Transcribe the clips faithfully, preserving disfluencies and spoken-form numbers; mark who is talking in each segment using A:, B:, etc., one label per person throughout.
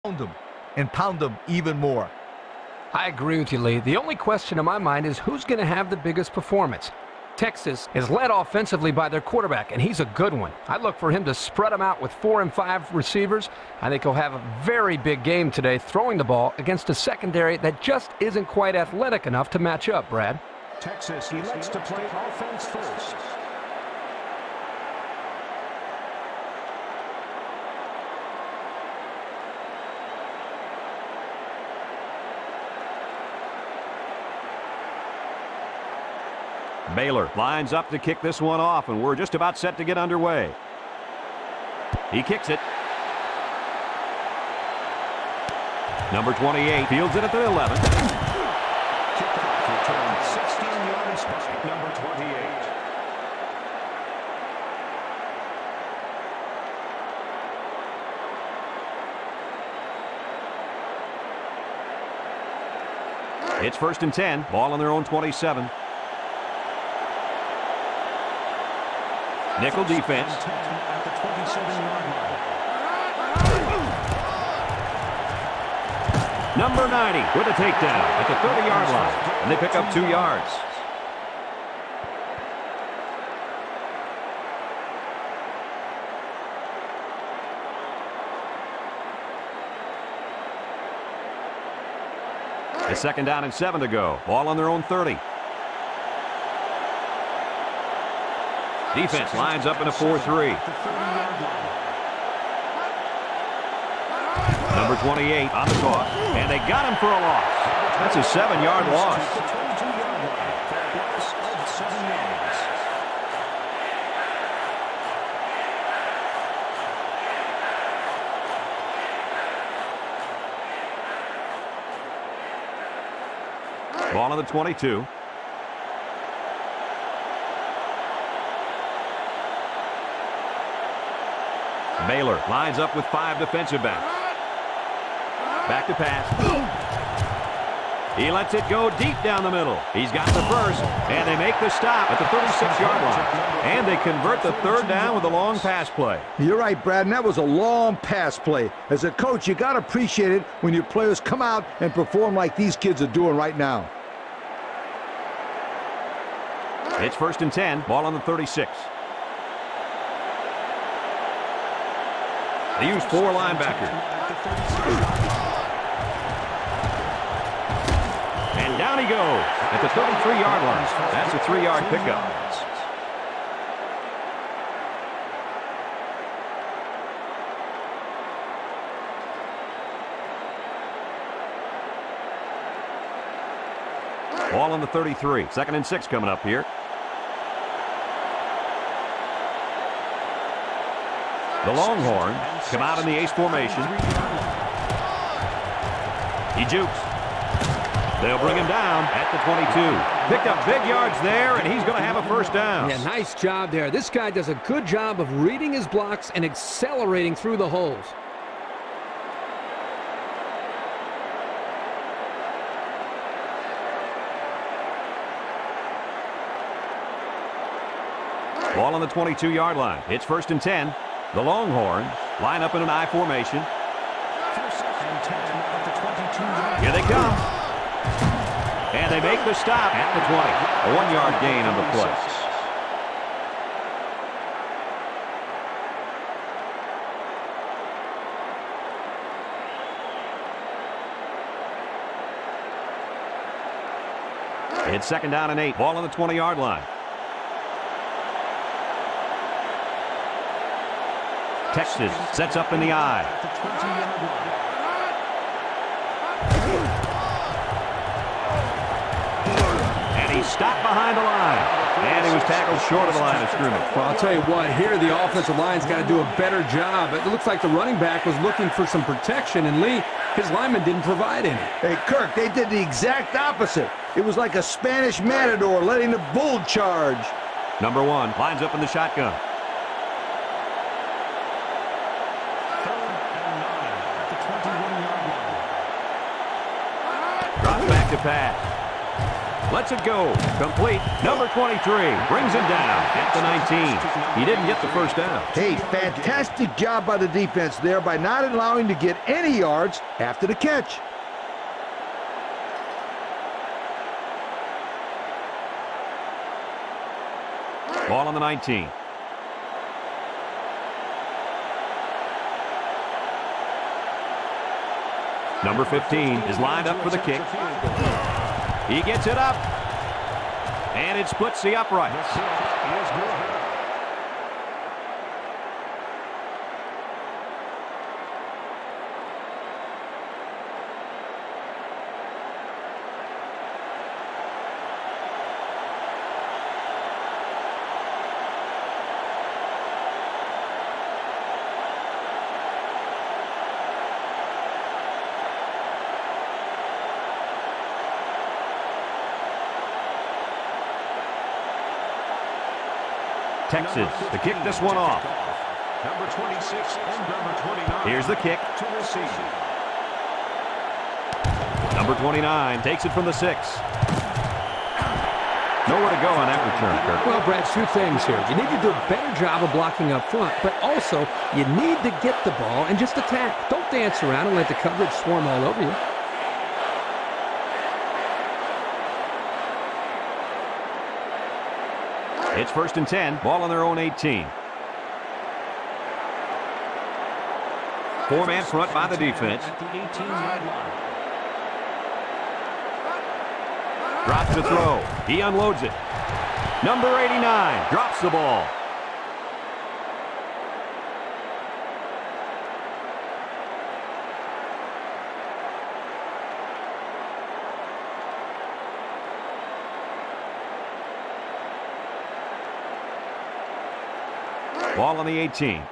A: Pound them and pound them even more.
B: I agree with you, Lee. The only question in my mind is who's going to have the biggest performance. Texas is led offensively by their quarterback, and he's a good one. I look for him to spread them out with four and five receivers. I think he'll have a very big game today throwing the ball against a secondary that just isn't quite athletic enough to match up, Brad.
C: Texas elects to play offense first.
D: Baylor lines up to kick this one off, and we're just about set to get underway. He kicks it. Number twenty-eight fields it at the eleven.
C: Kickoff return sixteen yards by number twenty-eight.
D: It's first and ten. Ball on their own twenty-seven. Nickel defense.
C: At the twenty-seven-yard line.
D: Number ninety with a takedown at the thirty-yard line. And they pick up two yards. A second down and seven to go. Ball on their own thirty. Defense lines up in a four three. Number twenty-eight on the toss. And they got him for a loss. That's a seven-yard loss. Ball on the twenty-two. Baylor lines up with five defensive backs. Back to pass. He lets it go deep down the middle. He's got the first, and they make the stop at the thirty-six-yard line. And they convert the third down with a long pass play.
A: You're right, Brad, and that was a long pass play. As a coach, you got to appreciate it when your players come out and perform like these kids are doing right now.
D: It's first and ten. Ball on the thirty-six. They use four linebackers. And down he goes at the thirty-three-yard line. That's a three-yard pickup. Ball on the thirty-three. Second and six coming up here. The Longhorns come out in the ace formation. He jukes. They'll bring him down at the twenty-two. Picked up big yards there, and he's going to have a first down.
B: Yeah, nice job there. This guy does a good job of reading his blocks and accelerating through the holes.
D: Ball on the twenty-two-yard line. It's first and ten. The Longhorns line up in an I formation. Here they come. And they make the stop at the twenty. A one-yard gain on the play. It's second down and eight. Ball on the twenty-yard line. Texas sets up in the I. And he's stopped behind the line. And he was tackled short of the line of scrimmage.
B: Well, I'll tell you what, here the offensive line's got to do a better job. It looks like the running back was looking for some protection, and Lee, his lineman didn't provide any.
A: Hey, Kirk, they did the exact opposite. It was like a Spanish matador letting the bull charge.
D: Number one lines up in the shotgun. Drops back to pass. Lets it go. Complete. Number twenty-three brings him down at the nineteen. He didn't get the first down.
A: Hey, fantastic job by the defense there by not allowing to get any yards after the catch.
D: Ball on the nineteen. Number fifteen is lined up for the kick. He gets it up, and it splits the upright. Texas to kick this one off.
C: Number twenty-six and number twenty-nine.
D: Here's the kick.
C: To receive.
D: Number twenty-nine takes it from the six. Nowhere to go on that return, Kirk.
B: Well, Brad, two things here. You need to do a better job of blocking up front, but also you need to get the ball and just attack. Don't dance around and let the coverage swarm all over you.
D: It's first and ten. Ball on their own eighteen. Four-man front by the defense.
C: At the eighteen-yard line.
D: Drops the throw. He unloads it. Number eighty-nine drops the ball. Ball on the eighteen.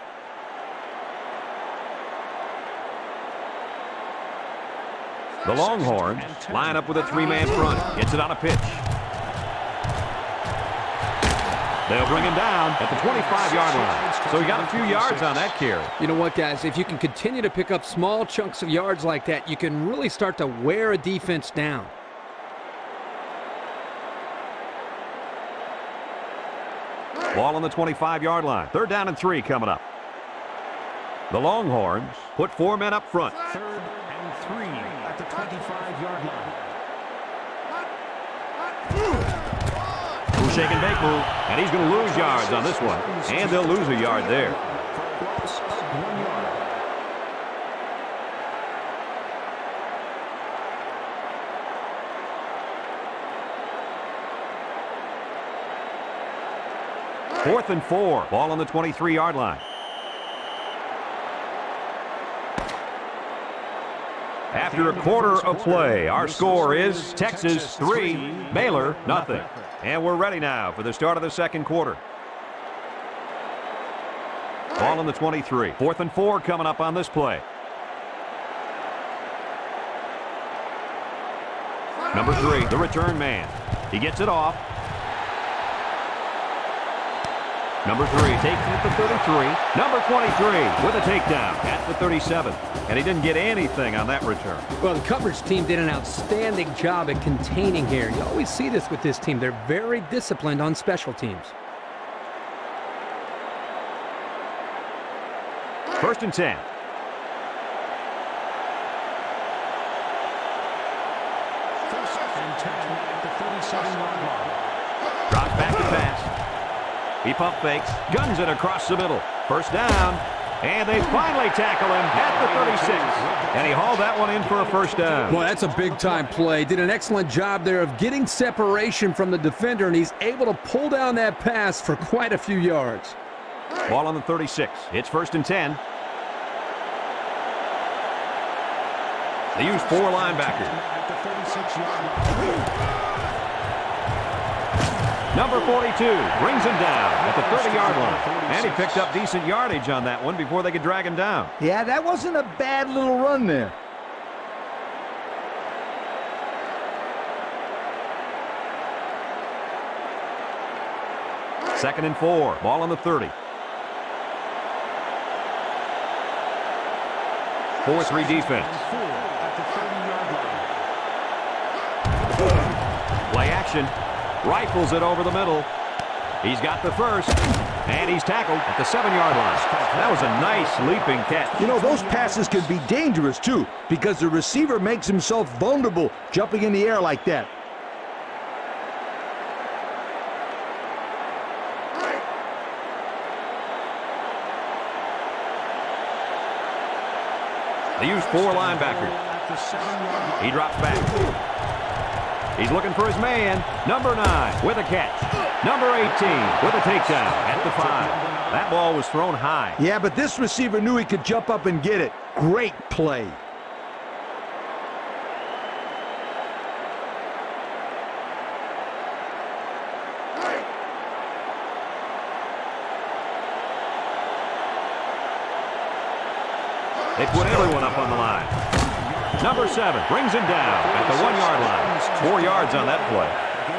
D: The Longhorns line up with a three-man front. Gets it on a pitch. They'll bring him down at the twenty-five-yard line. So he got a few yards on that carry.
B: You know what, guys? If you can continue to pick up small chunks of yards like that, you can really start to wear a defense down.
D: Ball on the twenty-five-yard line. Third down and three coming up. The Longhorns put four men up front.
C: Third and three at the twenty-five-yard line.
D: Shake and bake move, and he's going to lose yards on this one, and they'll lose a yard there.
C: Loss of one yard.
D: Fourth and four. Ball on the twenty-three-yard line. After a quarter of play, our score is Texas three, Baylor nothing. And we're ready now for the start of the second quarter. Ball on the twenty-three. Fourth and four coming up on this play. Number three, the return man. He gets it off. Number three takes it at the thirty-three. Number twenty-three with a takedown at the thirty-seven. And he didn't get anything on that return.
B: Well, the coverage team did an outstanding job at containing here. You always see this with this team. They're very disciplined on special teams.
D: First and ten.
C: First and ten at the thirty-seven-yard line.
D: Drops back to pass. He pump fakes, guns it across the middle. First down, and they finally tackle him at the thirty-six. And he hauled that one in for a first down.
B: Boy, that's a big-time play. Did an excellent job there of getting separation from the defender, and he's able to pull down that pass for quite a few yards.
D: Ball on the thirty-six. It's first and ten. They use four linebackers.
C: At the thirty-six-yard line.
D: Number forty-two brings him down at the thirty-yard line. And he picked up decent yardage on that one before they could drag him down.
A: Yeah, that wasn't a bad little run there.
D: Second and four. Ball on the thirty. four three defense.
C: Four at the thirty-yard line.
D: Play action. Rifles it over the middle. He's got the first. And he's tackled at the seven-yard line. That was a nice leaping catch.
A: You know, those passes can be dangerous, too, because the receiver makes himself vulnerable jumping in the air like that.
D: They use four linebackers. He drops back. He's looking for his man. Number nine with a catch. Number eighteen with a takedown at the five. That ball was thrown high.
A: Yeah, but this receiver knew he could jump up and get it. Great play.
D: They put everyone up on the line. Number seven brings him down at the one-yard line. Four yards on that play.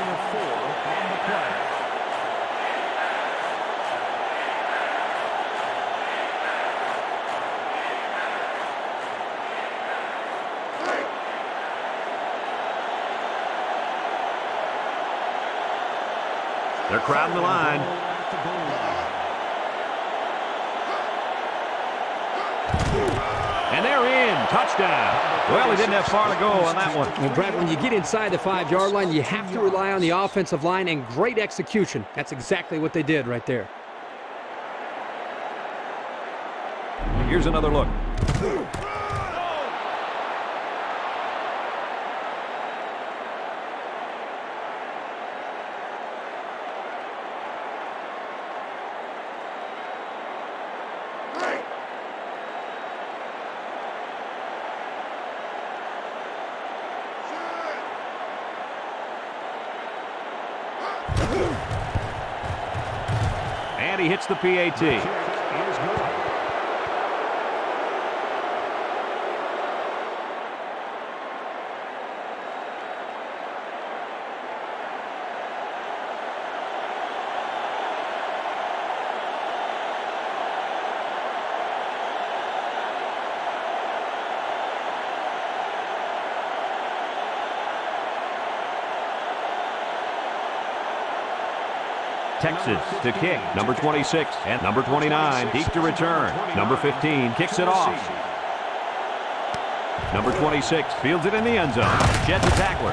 D: They're crowding the line. And they're in. Touchdown. Well, he didn't have far to go on that one.
B: Well, Brad, when you get inside the five-yard line, you have to rely on the offensive line and great execution. That's exactly what they did right there.
D: Here's another look. And he hits the P A T. Texas to kick. Number twenty-six and number twenty-nine. Deep to return. Number fifteen kicks it off. Number twenty-six fields it in the end zone. Sheds a tackler.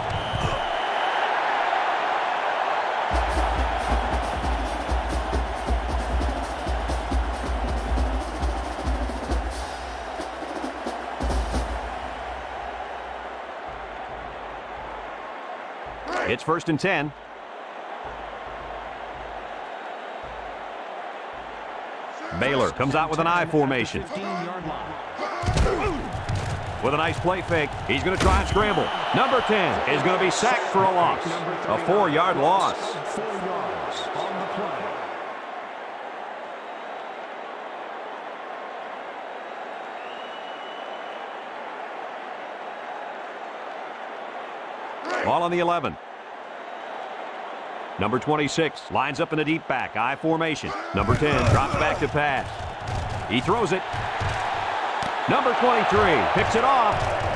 D: It's first and ten. Baylor comes out with an I formation. With a nice play fake, he's going to try and scramble. Number ten is going to be sacked for a loss. A four-yard loss.
C: Four yards on the play.
D: Ball on the eleven. Number twenty-six lines up in a deep back, I formation. Number ten drops back to pass. He throws it. Number twenty-three picks it off.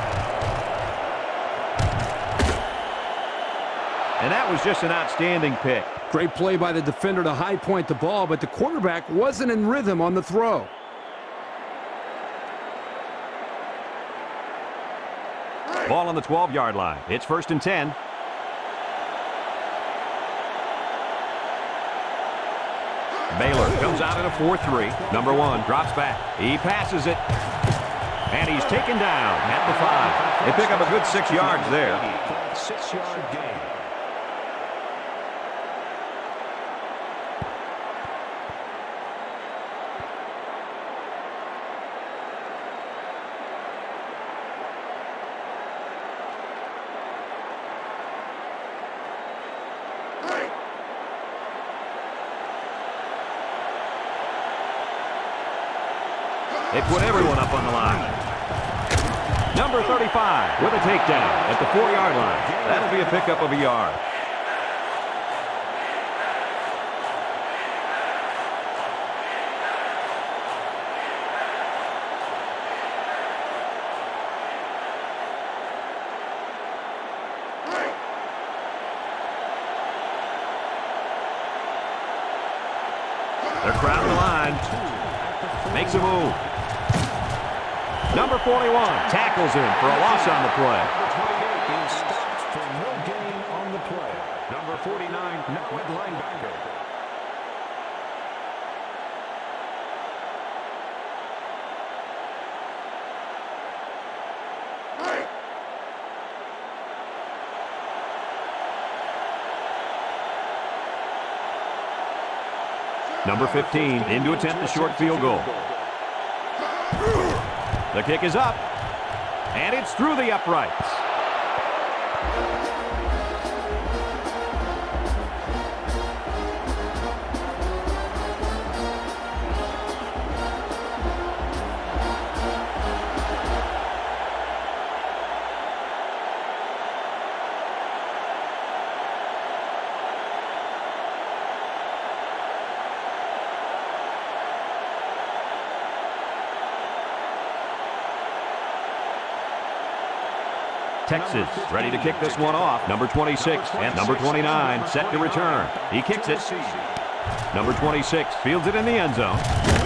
D: And that was just an outstanding pick.
B: Great play by the defender to high point the ball, but the quarterback wasn't in rhythm on the throw.
D: Ball on the twelve-yard line. It's first and ten. Baylor comes out in a four three. Number one drops back. He passes it. And he's taken down at the five. They pick up a good six yards there.
C: Six-yard gain.
D: They put everyone up on the line. Number thirty-five with a takedown at the four-yard line. That'll be a pickup of a yard. The crowd in the line. Makes a move. Number forty-one tackles him for a loss on the play.
C: Is stopped for no gain on the play. Number forty-nine, net linebacker.
D: Number fifteen in to attempt the short field goal. The kick is up, and it's through the uprights. Texas ready to kick this one off. Number twenty-six and number twenty-nine set to return. He kicks it. Number twenty-six fields it in the end zone.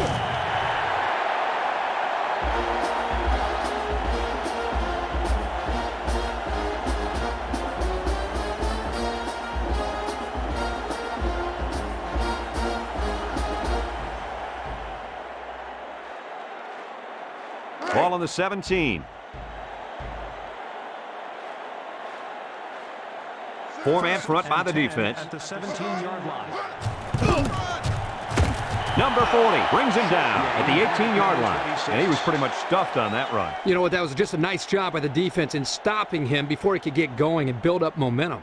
D: Ball on the seventeen. Four-man front by the defense.
C: At the seventeen-yard line.
D: Number forty brings him down at the eighteen-yard line. And he was pretty much stuffed on that run.
B: You know what? That was just a nice job by the defense in stopping him before he could get going and build up momentum.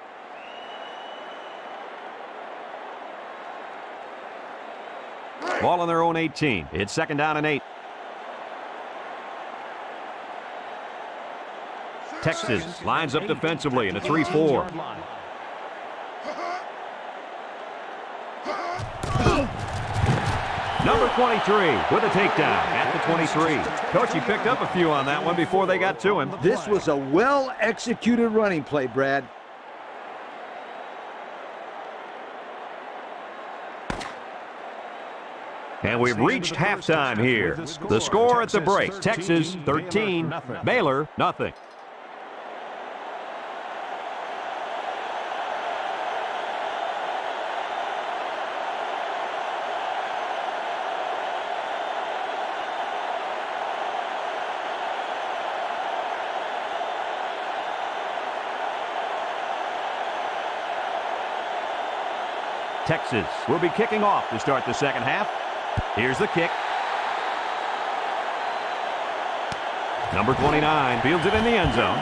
D: Ball on their own eighteen. It's second down and eight. Texas lines up defensively in a three four. Number twenty-three with a takedown at the twenty-three. Coach, he picked up a few on that one before they got to him.
A: This was a well-executed running play, Brad.
D: And we've reached halftime here. The score at the break, Texas thirteen, Baylor nothing. Texas will be kicking off to start the second half. Here's the kick. Number twenty-nine fields it in the end zone.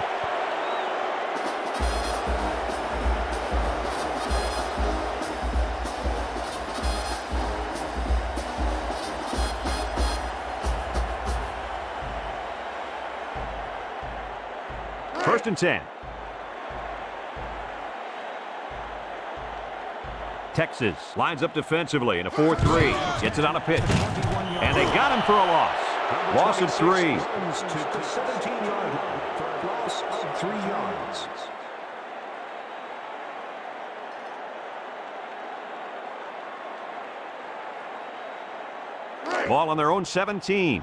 D: First and ten. Texas lines up defensively in a four three. Gets it on a pitch. And they got him for a loss. Loss of three.
C: To the seventeen-yard line for a loss of three yards.
D: Ball on their own seventeen.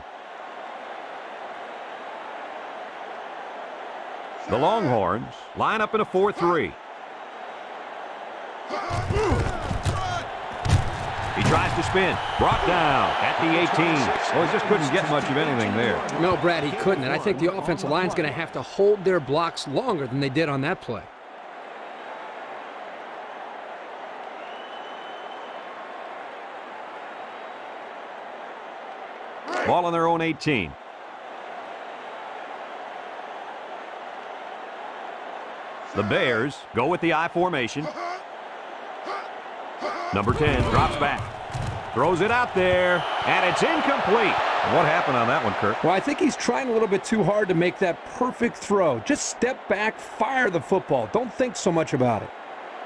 D: The Longhorns line up in a four three. He tries to spin. Brought down at the eighteen. Well, he just couldn't get much of anything there.
B: No, Brad, he couldn't. And I think the offensive line's going to have to hold their blocks longer than they did on that play.
D: Ball on their own eighteen. The Bears go with the I formation. Number ten drops back. Throws it out there, and it's incomplete. What happened on that one, Kirk?
B: Well, I think he's trying a little bit too hard to make that perfect throw. Just step back, fire the football. Don't think so much about it.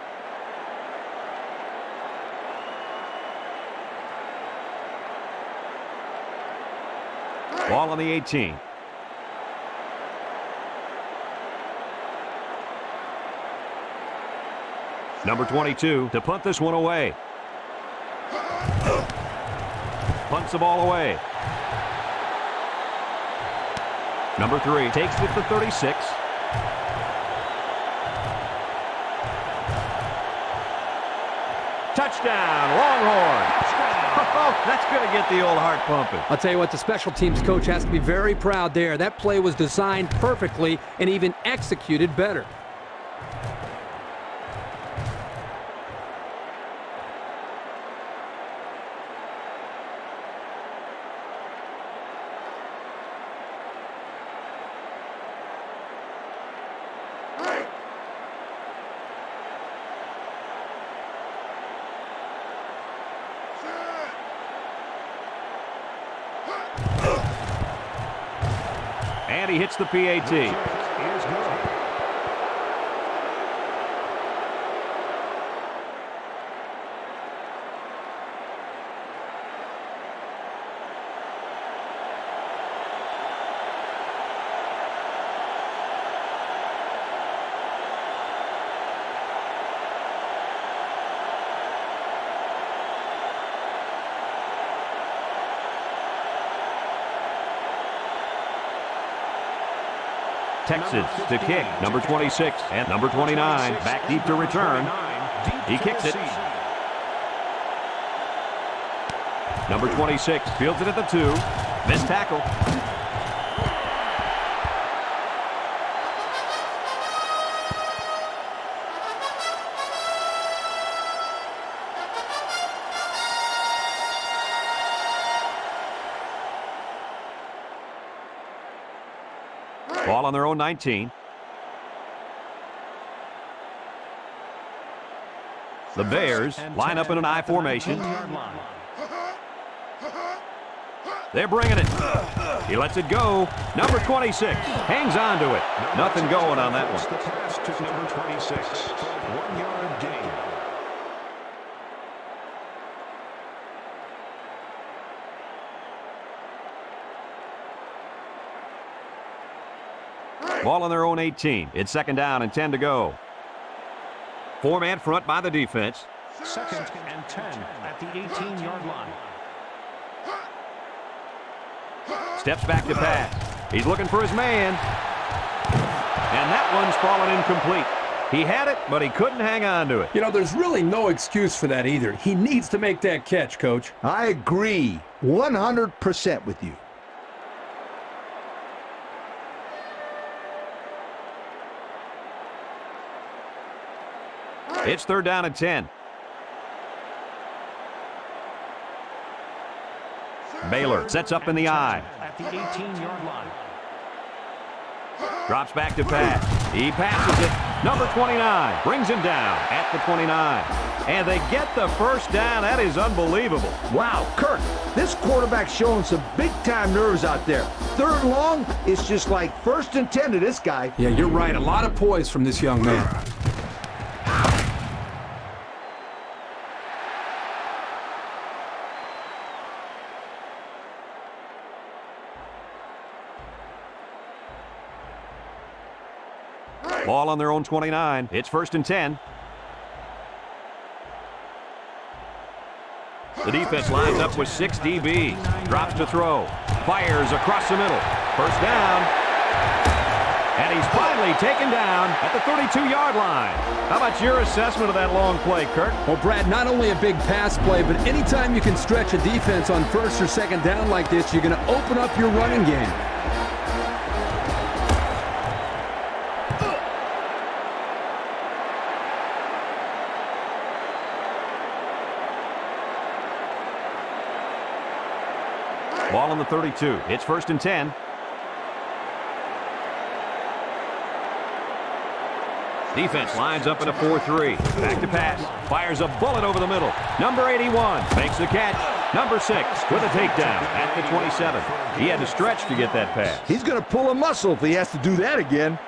D: Ball on the eighteen. Number twenty-two to punt this one away. punts the ball away. Number three takes it to thirty-six. Touchdown, Longhorns. Oh, that's going to get the old heart pumping.
B: I'll tell you what, the special teams coach has to be very proud there. That play was designed perfectly and even executed better.
D: And he hits the P A T. Texas to kick, number twenty-six and number twenty-nine, back deep to return. He kicks it. Number twenty-six fields it at the two. Missed tackle. Ball on their own nineteen. The Bears line up in an I formation. They're bringing it. He lets it go. Number twenty-six hangs on to it. Nothing going on that one.
C: Pass to number twenty-six. One yard gain.
D: Ball on their own eighteen. It's second down and ten to go. Four-man front by the defense.
C: Second and ten at the eighteen-yard line.
D: Steps back to pass. He's looking for his man. And that one's fallen incomplete. He had it, but he couldn't hang on to it.
B: You know, there's really no excuse for that either. He needs to make that catch, Coach.
A: I agree one hundred percent with you.
D: It's third down and ten. Baylor sets up in the I.
C: At the eighteen-yard line.
D: Drops back to pass. He passes it. Number twenty-nine brings him down at the twenty-nine. And they get the first down. That is unbelievable.
A: Wow, Kirk, this quarterback's showing some big-time nerves out there. Third long, it's just like first and ten to this guy.
B: Yeah, you're right. A lot of poise from this young man.
D: Ball on their own twenty-nine. It's first and ten. The defense lines up with six D Bs. Drops to throw. Fires across the middle. First down. And he's finally taken down at the thirty-two-yard line. How about your assessment of that long play, Kirk?
B: Well, Brad, not only a big pass play, but anytime you can stretch a defense on first or second down like this, you're going to open up your running game.
D: Ball on the thirty-two. It's first and ten. Defense lines up in a four three. Back to pass. Fires a bullet over the middle. Number eighty-one makes the catch. Number six with a takedown at the twenty-seven. He had to stretch to get that pass.
A: He's going to pull a muscle if he has to do that again.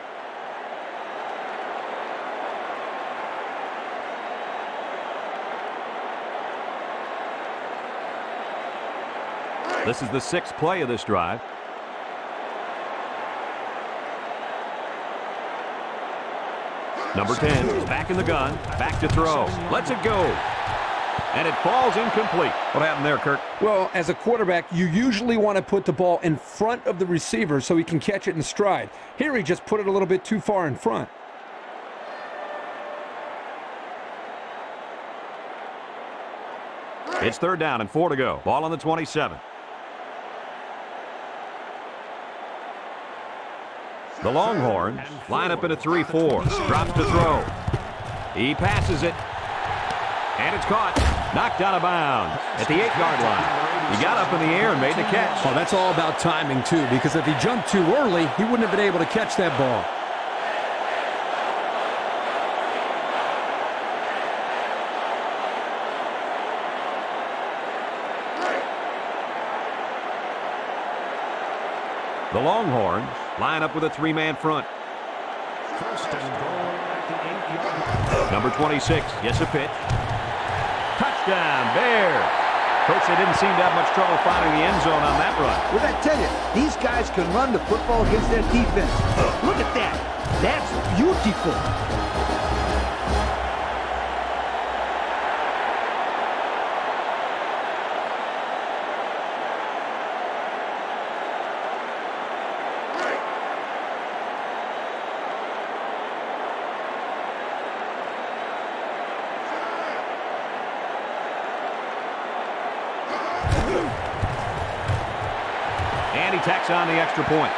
D: This is the sixth play of this drive. Number ten is back in the gun. Back to throw. Lets it go. and it falls incomplete. What happened there, Kirk?
B: Well, as a quarterback, you usually want to put the ball in front of the receiver so he can catch it in stride. Here he just put it a little bit too far in front.
D: It's third down and four to go. Ball on the twenty-seven. The Longhorns line up in a three four. Drops to throw. He passes it. And it's caught. Knocked out of bounds at the eight-yard line. He got up in the air and made the catch.
B: Oh, that's all about timing, too, because if he jumped too early, he wouldn't have been able to catch that ball.
D: The Longhorns line up with a three-man front.
C: First and goal at the eight-yard line.
D: Number twenty-six gets a pitch. Touchdown, Bears. Coach, they didn't seem to have much trouble finding the end zone on that run.
A: Well, I tell you, these guys can run the football against their defense. Look at that. That's beautiful.
D: And he tacks on the extra point.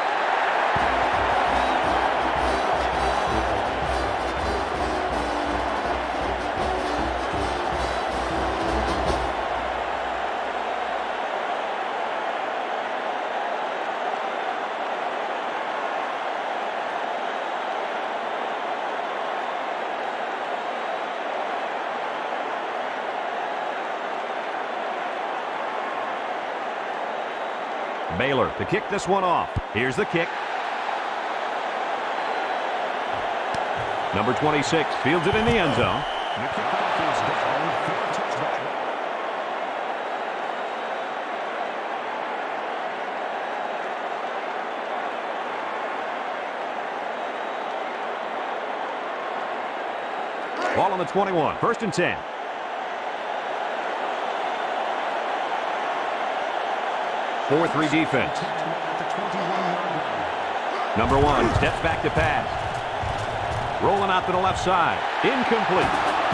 D: Baylor to kick this one off. Here's the kick. Number twenty-six fields it in the end zone.
C: The kickoff is down for a touchback.
D: Ball on the twenty-one. First and ten. four three defense. Number one steps back to pass. Rolling out to the left side. Incomplete.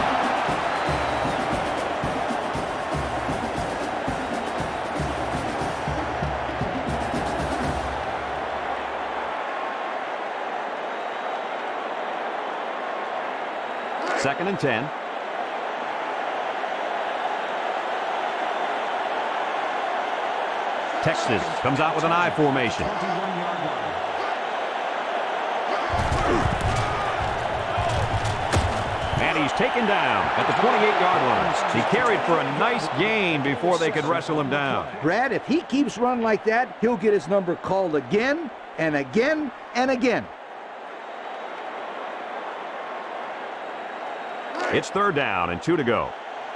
D: Second and ten. Texas comes out with an I formation. And he's taken down at the twenty-eight-yard line. He carried for a nice gain before they could wrestle him down.
A: Brad, if he keeps running like that, he'll get his number called again and again and again.
D: It's third down and two to go.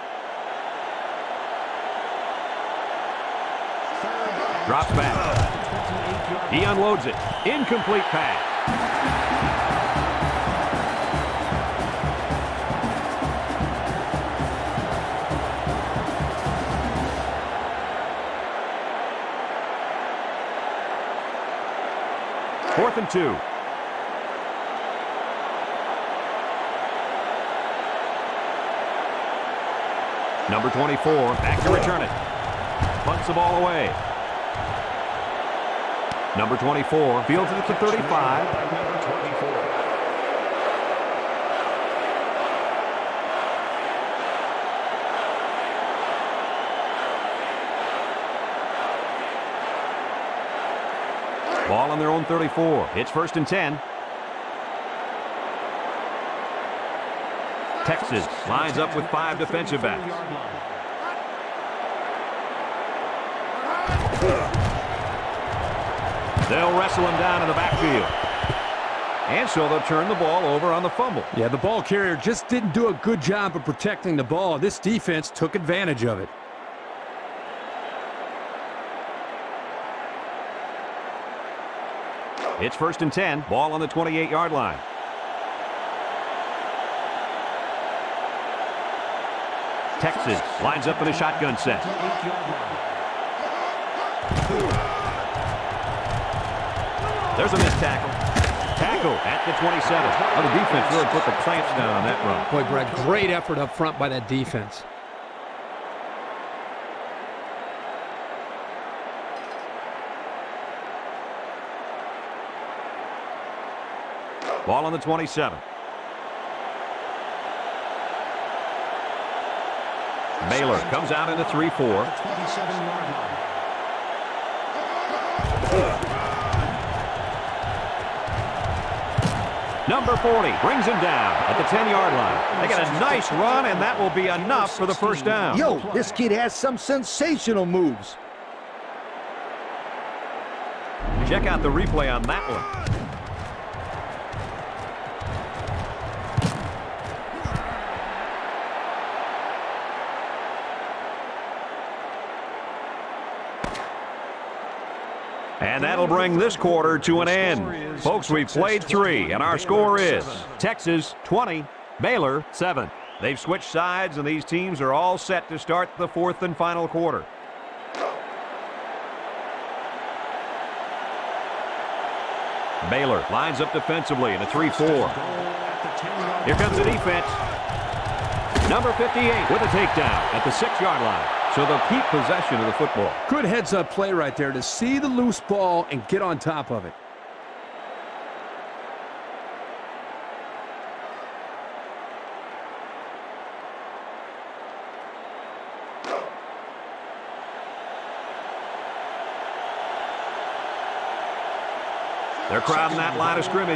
D: Drops back. He unloads it. Incomplete pass. Fourth and two. Number twenty-four back to return it. Punts the ball away. Number twenty-four fields it at the thirty-five.
C: Number twenty-four.
D: Ball on their own thirty-four. It's first and ten. Texas lines up with five defensive backs. They'll wrestle him down in the backfield. And so they'll turn the ball over on the fumble.
B: Yeah, the ball carrier just didn't do a good job of protecting the ball. This defense took advantage of it.
D: It's first and ten. Ball on the twenty-eight-yard line. Texas lines up in a shotgun set. There's a missed tackle. Tackle at the twenty-seven. Well, the defense really put the clamps down on that run.
B: Boy, Brad, great effort up front by that defense.
D: Ball on the twenty-seven. Baylor comes out in a three four. Number forty brings him down at the ten-yard line. They get a nice run, and that will be enough for the first down.
A: Yo, this kid has some sensational moves.
D: Check out the replay on that one. And that'll bring this quarter to an end. Folks, we've played three, and our score is Texas twenty, Baylor seven. They've switched sides, and these teams are all set to start the fourth and final quarter. Baylor lines up defensively in a three four. Here comes the defense. Number fifty-eight with a takedown at the six-yard line. So they'll keep possession of the football.
E: Good heads-up play right there to see the loose ball and get on top of it.
D: They're crowding that line of scrimmage.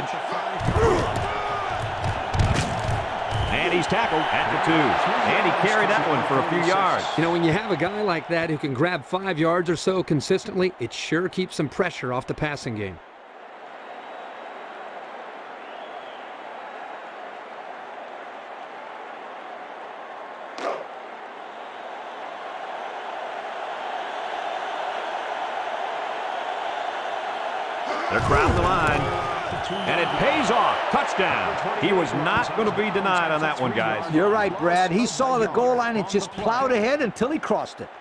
D: And he's tackled at the two. And he carried that one for a few yards.
B: You know, when you have a guy like that who can grab five yards or so consistently, it sure keeps some pressure off the passing game.
D: They're crowding the line. And it pays off. Touchdown. He was not going to be denied on that one, guys.
A: You're right, Brad. He saw the goal line and just plowed ahead until he crossed it.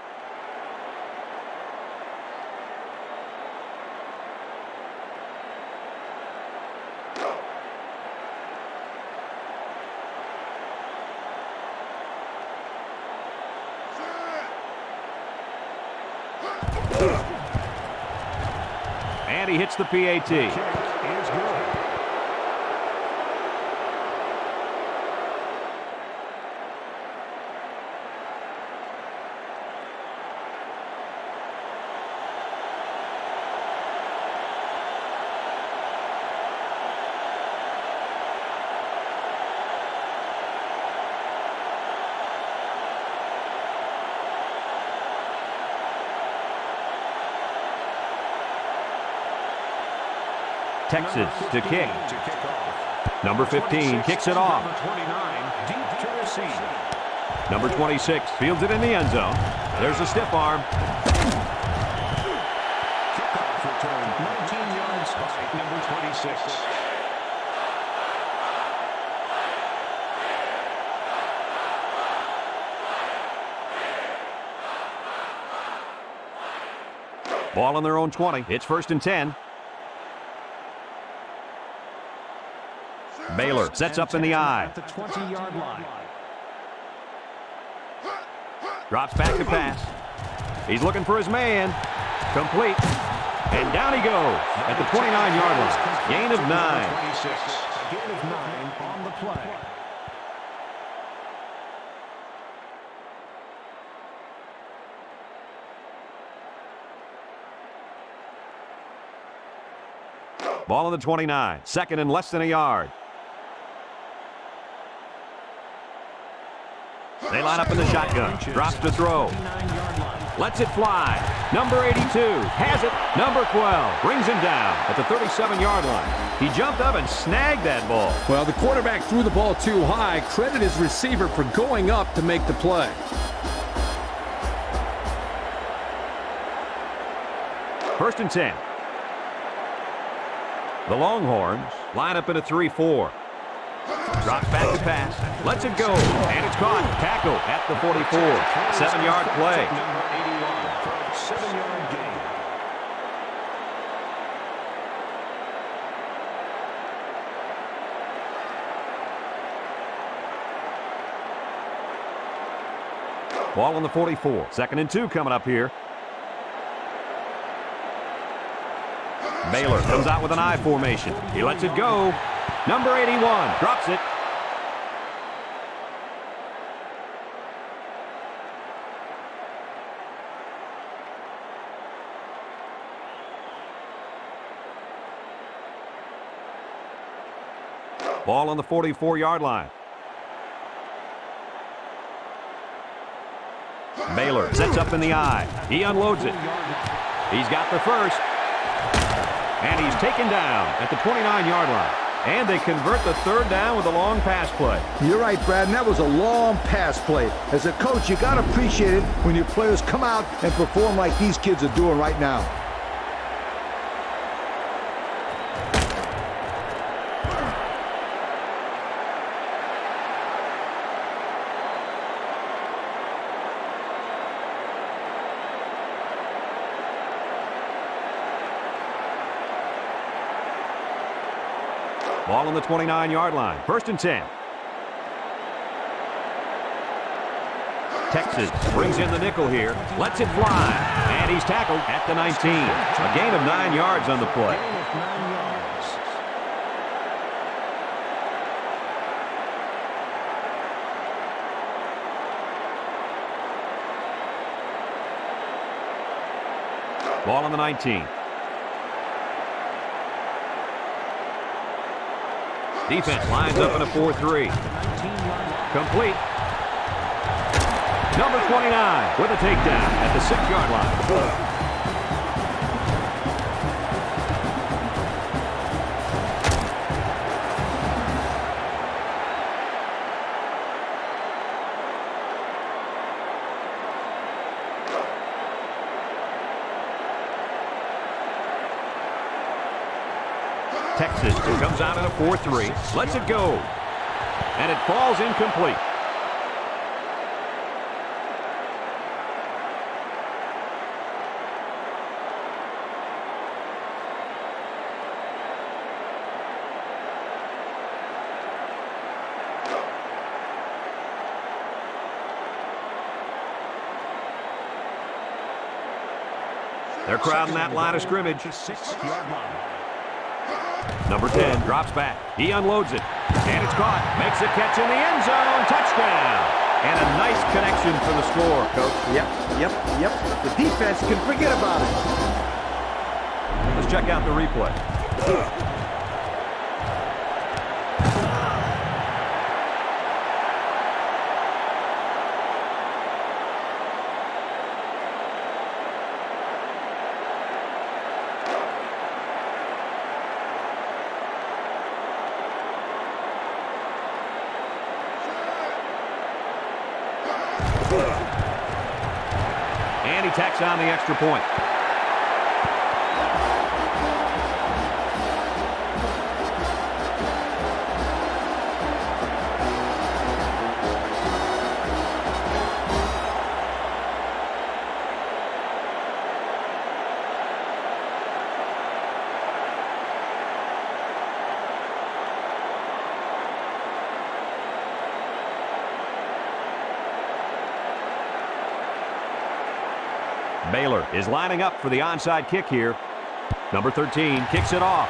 D: And he hits the P A T. Texas to kick. Number fifteen kicks it off. Number twenty-six fields it in the end zone. There's a stiff arm.
C: Kickoff return, nineteen yards by number twenty-six.
D: Ball on their own twenty. It's first and ten. Baylor sets up in the eye.
C: At the twenty-yard line.
D: Drops back to pass. He's looking for his man. Complete. And down he goes at the twenty-nine-yard line. Gain of nine.
C: A gain of nine on the play.
D: Ball on the twenty-nine. Second and less than a yard. They line up in the shotgun. Drops to throw. Lets it fly. Number eighty-two has it. Number twelve brings him down at the thirty-seven-yard line. He jumped up and snagged that ball.
E: Well, the quarterback threw the ball too high. Credit his receiver for going up to make the play.
D: First and ten. The Longhorns line up in a three four. Drops back to pass. Lets it go. And it's caught. Tackle at the forty-four. Seven-yard play.
C: Seven-yard gain.
D: Ball on the forty-four. Second and two coming up here. Baylor comes out with an I formation. He lets it go. Number eighty-one drops it. Ball on the forty-four-yard line. Baylor sets up in the I. He unloads it. He's got the first. And he's taken down at the twenty-nine-yard line. And they convert the third down with a long pass play.
A: You're right, Brad, and that was a long pass play. As a coach, you got to appreciate it when your players come out and perform like these kids are doing right now.
D: Ball on the twenty-nine-yard line. First and ten. Texas brings in the nickel here. Lets it fly. And he's tackled at the nineteen. A gain of nine yards on the play. Ball on the nineteen. Defense lines up in a four three. Complete. Number twenty-nine with a takedown at the six-yard line. Texas comes out in a four three. Lets it go. And it falls incomplete. They're crowding that line of scrimmage.
C: Six-yard line.
D: Number ten drops back. He unloads it. And it's caught. Makes a catch in the end zone. Touchdown. And a nice connection for the score, Coach.
A: Yep, yep, yep. The defense can forget about it.
D: Let's check out the replay. And he tacks on the extra point. Baylor is lining up for the onside kick here. Number thirteen kicks it off.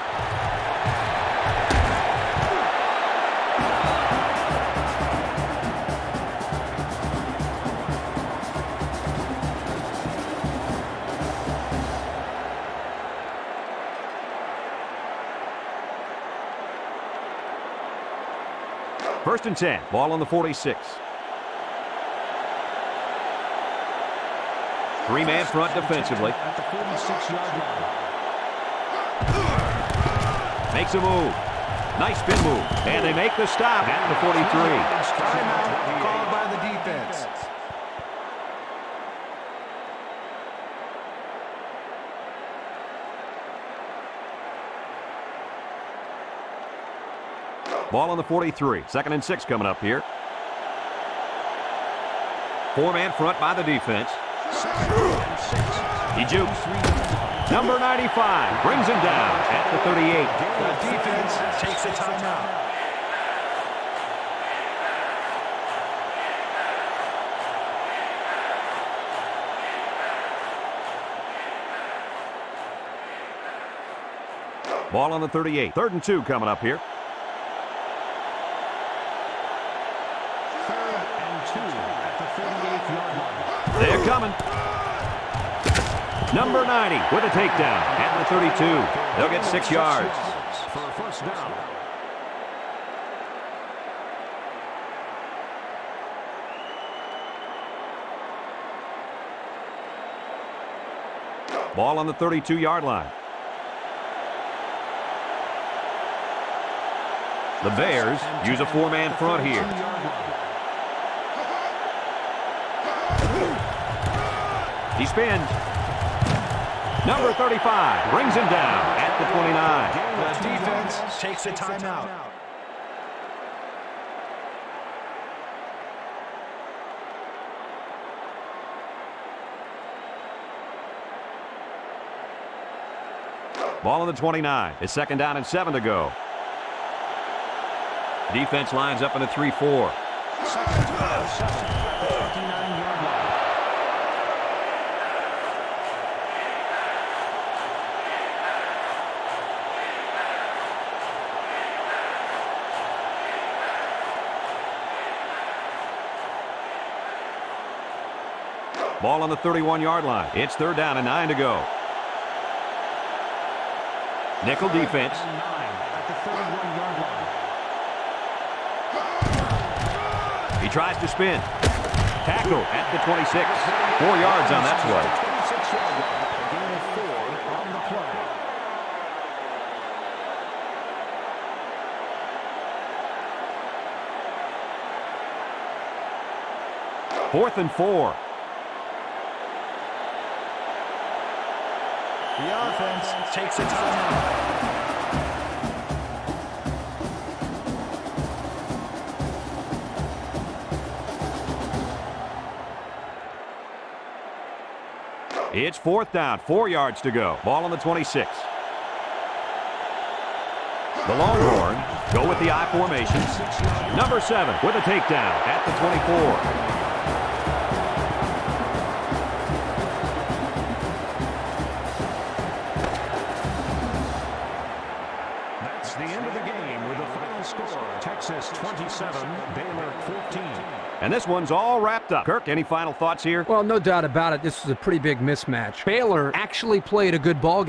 D: First and ten. Ball on the forty-six. Three-man front defensively.
C: At the forty-six-yard line.
D: Makes a move. Nice spin move. And they make the stop at the forty-three.
C: Timeout called by the defense.
D: Ball on the forty-three. Second and six coming up here. Four-man front by the defense. He jukes. Number ninety-five brings him down at the thirty-eight.
C: The defense takes a timeout.
D: Ball on the thirty-eight. Third and two coming up here.
C: Third and two at the thirty-eighth yard line.
D: They're coming. Number ninety with a takedown at the thirty-two. They'll get six yards.
C: For a first down.
D: Ball on the thirty-two yard line. The Bears use a four-man front here. He spins. Number thirty-five brings him down at the twenty-nine.
C: The defense takes a timeout.
D: Ball on the twenty-nine. It's second down and seven to go. Defense lines up in a three four. Ball on the thirty-one yard line. It's third down and nine to go. Nickel defense. He tries to spin. Tackle at the twenty-six. Four yards on that play.
C: Gain of four on the play.
D: Fourth and four.
C: The offense takes a timeout.
D: It's fourth down, four yards to go. Ball on the twenty-six. The Longhorns go with the I formation. Number seven with a takedown at the twenty-four.
C: That's the end of the game with the final score. Texas twenty-seven, Baylor fourteen.
D: And this one's all wrapped up. Kirk, any final thoughts here?
B: Well, no doubt about it. This was a pretty big mismatch. Baylor actually played a good ball game.